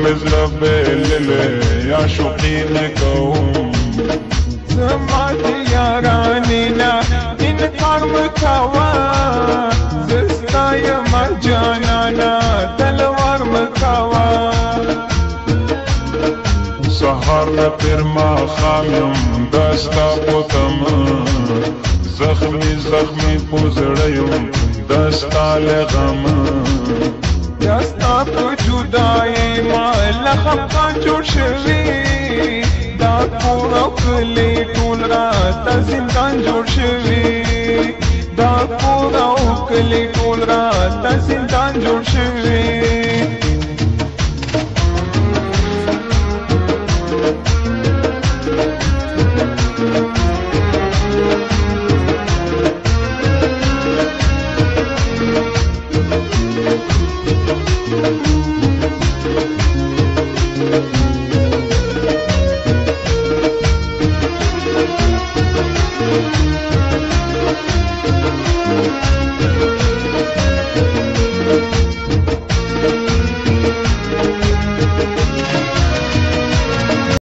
مزرع بلله یا شوقین کوم زمادی یارانینا انکار مکوا زستای مرجانانا تلوار مکوا سهار پر ما خامیم دستا پوتم زخمی پوزړیم دستا لغم دستا په جدای ما لخفقان جوړ شوی دا کور